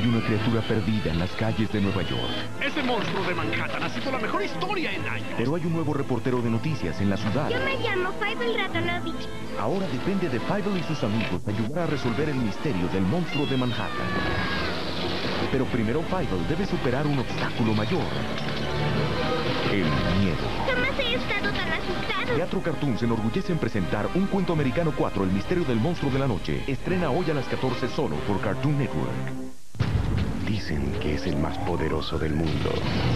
Hay una criatura perdida en las calles de Nueva York. Ese monstruo de Manhattan ha sido la mejor historia en años. Pero hay un nuevo reportero de noticias en la ciudad. Yo me llamo Fievel Ratonovich. Ahora depende de Fievel y sus amigos ayudar a resolver el misterio del monstruo de Manhattan. Pero primero Fievel debe superar un obstáculo mayor. El miedo. Jamás he estado tan asustado. Teatro Cartoon se enorgullece en presentar Un Cuento Americano 4, El Misterio del Monstruo de la Noche. Estrena hoy a las 14 solo por Cartoon Network. Dicen que es el más poderoso del mundo.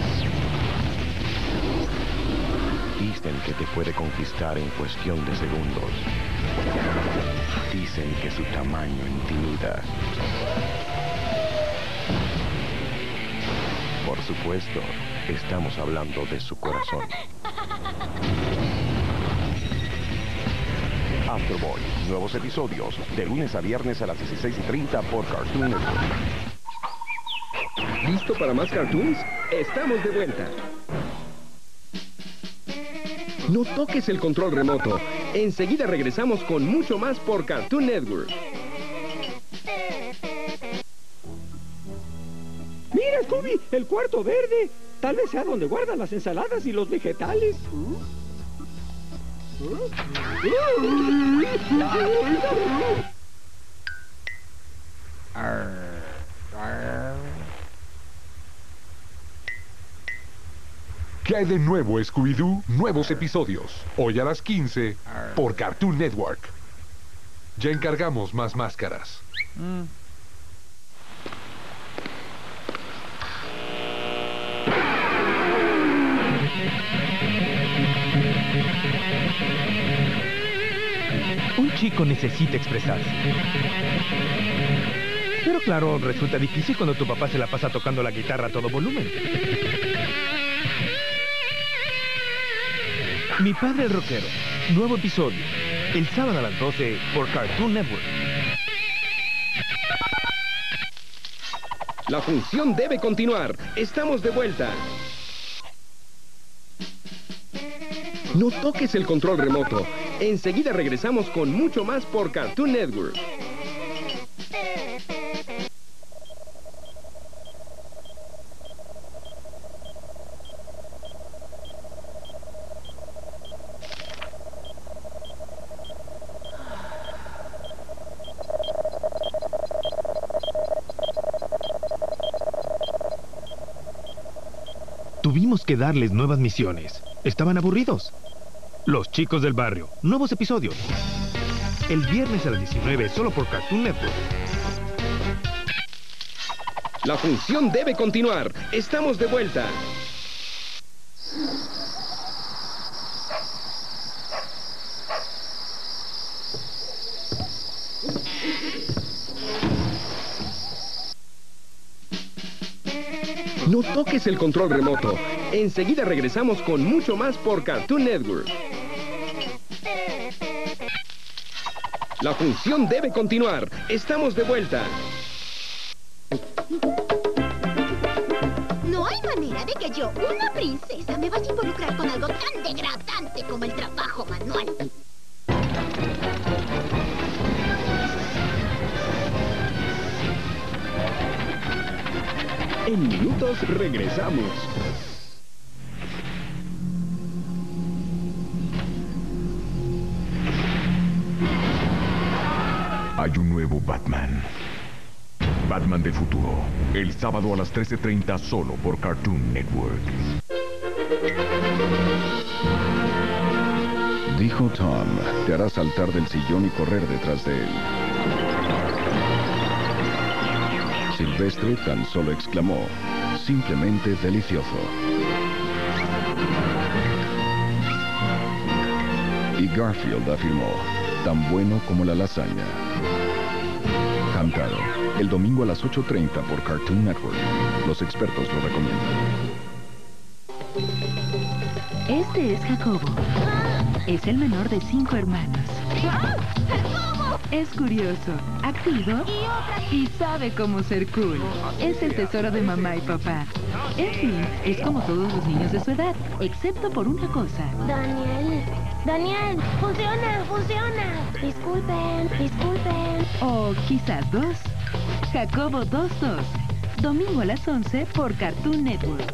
Dicen que te puede conquistar en cuestión de segundos. Dicen que su tamaño intimida. Por supuesto, estamos hablando de su corazón. Afterboy, nuevos episodios, de lunes a viernes a las 16:30 por Cartoon Network. ¿Listo para más cartoons? Estamos de vuelta. No toques el control remoto. Enseguida regresamos con mucho más por Cartoon Network. ¡Mira, Scooby! ¡El cuarto verde! Tal vez sea donde guardan las ensaladas y los vegetales. ¿Qué hay de nuevo, Scooby-Doo? Nuevos episodios. Hoy a las 15 por Cartoon Network. Ya encargamos más máscaras. Un chico necesita expresarse. Pero claro, resulta difícil cuando tu papá se la pasa tocando la guitarra a todo volumen. Mi padre el rockero. Nuevo episodio. El sábado a las 12 por Cartoon Network. La función debe continuar. Estamos de vuelta. No toques el control remoto. Enseguida regresamos con mucho más por Cartoon Network. Tuvimos que darles nuevas misiones. Estaban aburridos. Los chicos del barrio. Nuevos episodios. El viernes a las 19 solo por Cartoon Network. La función debe continuar. Estamos de vuelta. No toques el control remoto. Enseguida regresamos con mucho más por Cartoon Network. La función debe continuar. Estamos de vuelta. No hay manera de que yo, una princesa, me vas a involucrar con algo tan degradante como el trabajo manual. En minutos regresamos. Hay un nuevo Batman. Batman del futuro. El sábado a las 13:30 solo por Cartoon Network. Dijo Tom, te hará saltar del sillón y correr detrás de él. Silvestre tan solo exclamó, simplemente delicioso. Y Garfield afirmó, tan bueno como la lasaña. Cantado, el domingo a las 8:30 por Cartoon Network. Los expertos lo recomiendan. Este es Jacobo. Es el menor de 5 hermanos. Es curioso, activo y sabe cómo ser cool. Es el tesoro de mamá y papá. En fin, es como todos los niños de su edad, excepto por una cosa. Daniel, funciona. Disculpen. O quizás dos. Jacobo 2-2. Domingo a las 11 por Cartoon Network.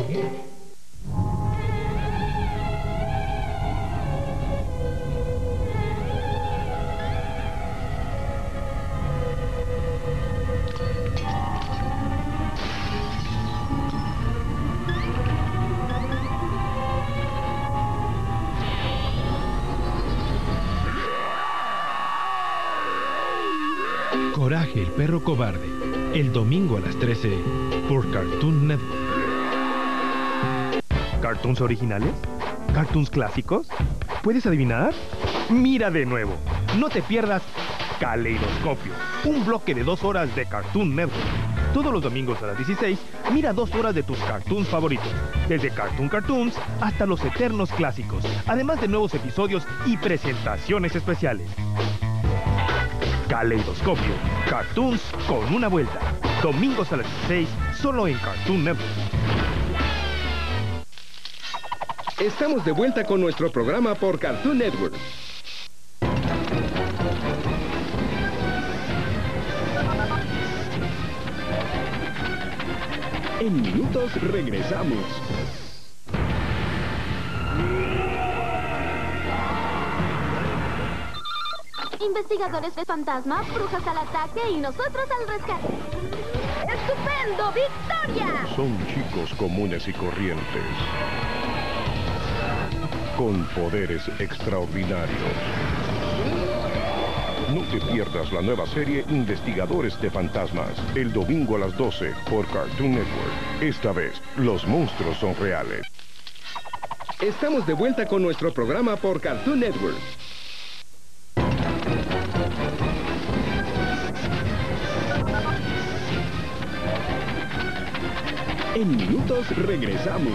Coraje, el perro cobarde. El domingo a las 13 por Cartoon Network. ¿Cartoons originales? ¿Cartoons clásicos? ¿Puedes adivinar? Mira de nuevo. No te pierdas Caleidoscopio, un bloque de 2 horas de Cartoon Network. Todos los domingos a las 16, mira 2 horas de tus cartoons favoritos. Desde Cartoons hasta los eternos clásicos. Además de nuevos episodios y presentaciones especiales. Caleidoscopio, Cartoons con una vuelta. Domingos a las 16, solo en Cartoon Network. Estamos de vuelta con nuestro programa por Cartoon Network. En minutos regresamos. Investigadores de fantasma, brujas al ataque y nosotros al rescate. ¡Estupendo! ¡Victoria! Son chicos comunes y corrientes, con poderes extraordinarios. No te pierdas la nueva serie Investigadores de Fantasmas, el domingo a las 12 por Cartoon Network. Esta vez, los monstruos son reales. Estamos de vuelta con nuestro programa por Cartoon Network. En minutos regresamos.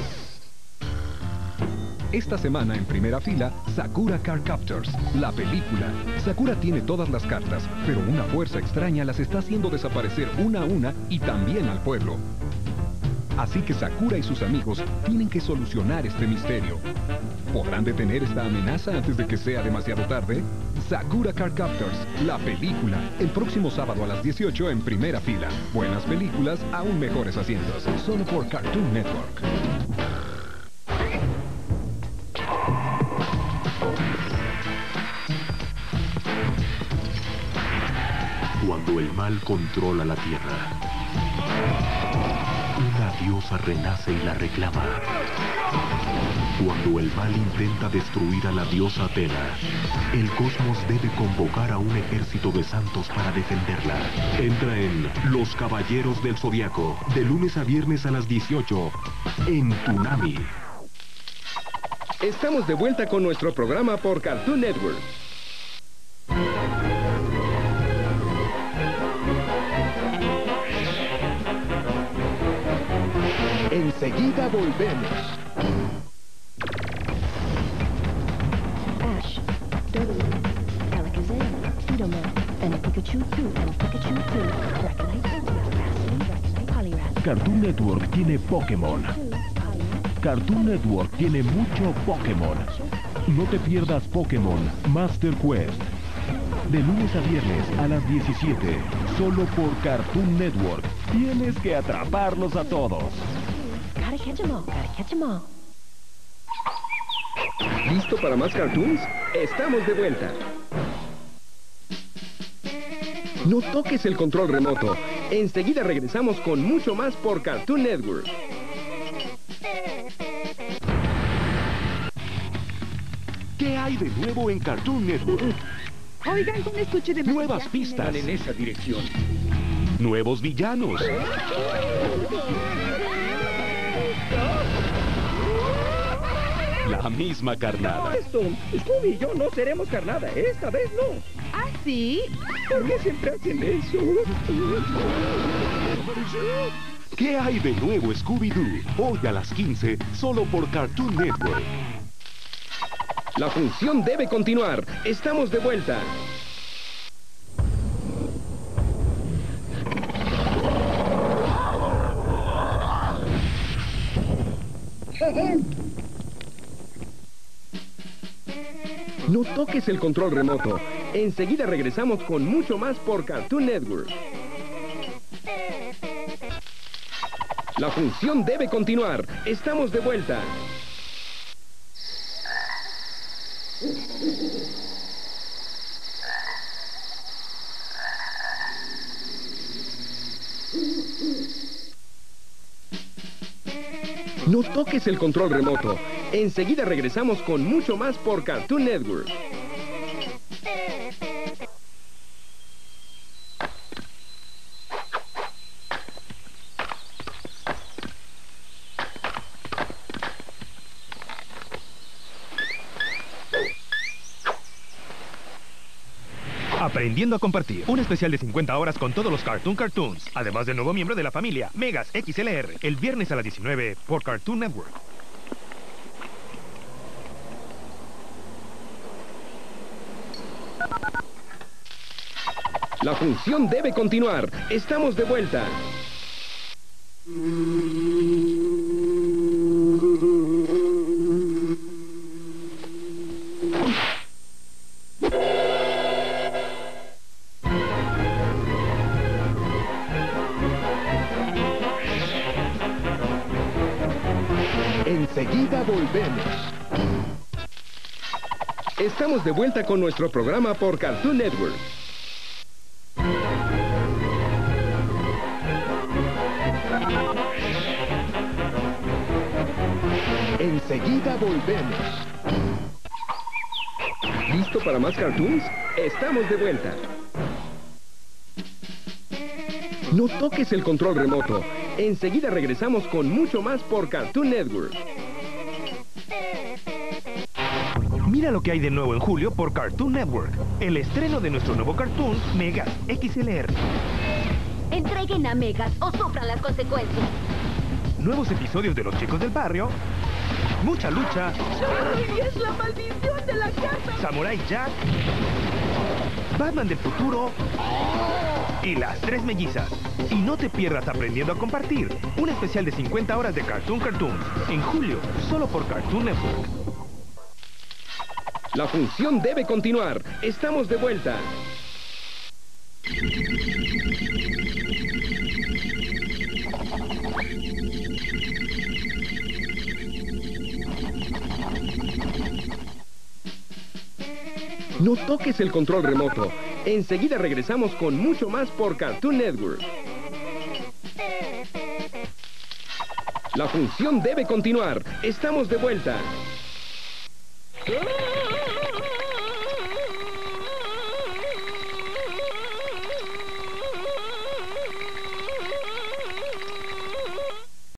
Esta semana en primera fila, Sakura Card Captors, la película. Sakura tiene todas las cartas, pero una fuerza extraña las está haciendo desaparecer una a una y también al pueblo. Así que Sakura y sus amigos tienen que solucionar este misterio. ¿Podrán detener esta amenaza antes de que sea demasiado tarde? Sakura Card Captors, la película, el próximo sábado a las 18 en primera fila. Buenas películas, aún mejores asientos, solo por Cartoon Network. Cuando el mal controla la tierra, una diosa renace y la reclama. Cuando el mal intenta destruir a la diosa Atena, el cosmos debe convocar a un ejército de santos para defenderla. Entra en Los Caballeros del Zodiaco, de lunes a viernes a las 18, en Toonami. Estamos de vuelta con nuestro programa por Cartoon Network. Enseguida volvemos. Ash, Dodo, Alakazam, Fidoman, and Pikachu 2, and Pikachu 2, Dragonite, Poliwrath. Cartoon Network tiene Pokémon. Cartoon Network tiene mucho Pokémon. No te pierdas Pokémon Master Quest. De lunes a viernes a las 17, solo por Cartoon Network. Tienes que atraparlos a todos. Gotta catch 'em all, gotta catch 'em all. ¿Listo para más cartoons? Estamos de vuelta. No toques el control remoto. Enseguida regresamos con mucho más por Cartoon Network. ¿Qué hay de nuevo en Cartoon Network? Oigan, un estuche de Nuevas pistas. Van en esa dirección. Nuevos villanos. La misma carnada. Esto, Scooby y yo no seremos carnada. Esta vez no. ¿Ah, sí? ¿Por qué siempre hacen eso? ¿Qué hay de nuevo, Scooby-Doo? Hoy a las 15, solo por Cartoon Network. La función debe continuar. Estamos de vuelta. No toques el control remoto. Enseguida regresamos con mucho más por Cartoon Network. La función debe continuar. Estamos de vuelta. No toques el control remoto. Enseguida regresamos con mucho más por Cartoon Network. Aprendiendo a compartir. Un especial de 50 horas con todos los Cartoons. Además del nuevo miembro de la familia, Megas XLR. El viernes a las 19 por Cartoon Network. La función debe continuar. Estamos de vuelta. Enseguida volvemos. Estamos de vuelta con nuestro programa por Cartoon Network. Enseguida volvemos. ¿Listo para más cartoons? Estamos de vuelta. No toques el control remoto. Enseguida regresamos con mucho más por Cartoon Network. Mira lo que hay de nuevo en julio por Cartoon Network. El estreno de nuestro nuevo cartoon, Megas XLR. Entreguen a Megas o sufran las consecuencias. Nuevos episodios de Los Chicos del Barrio. Mucha lucha. ¡Ay, es la maldición de la casa! Samurai Jack. Batman del futuro. Y las tres mellizas. Y no te pierdas Aprendiendo a Compartir. Un especial de 50 horas de Cartoons. En julio, solo por Cartoon Network. La función debe continuar. Estamos de vuelta. No toques el control remoto. Enseguida regresamos con mucho más por Cartoon Network. La función debe continuar. Estamos de vuelta.